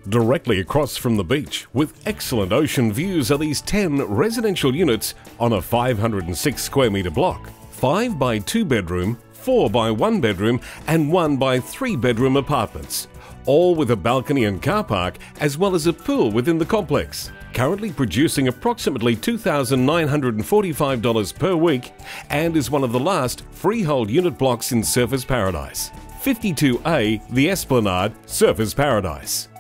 Directly across from the beach, with excellent ocean views, are these 10 residential units on a 506 square metre block. 5 by 2 bedroom, 4 by 1 bedroom and 1 by 3 bedroom apartments, all with a balcony and car park as well as a pool within the complex. Currently producing approximately $2,945 per week and is one of the last freehold unit blocks in Surfers Paradise. 52A, The Esplanade, Surfers Paradise.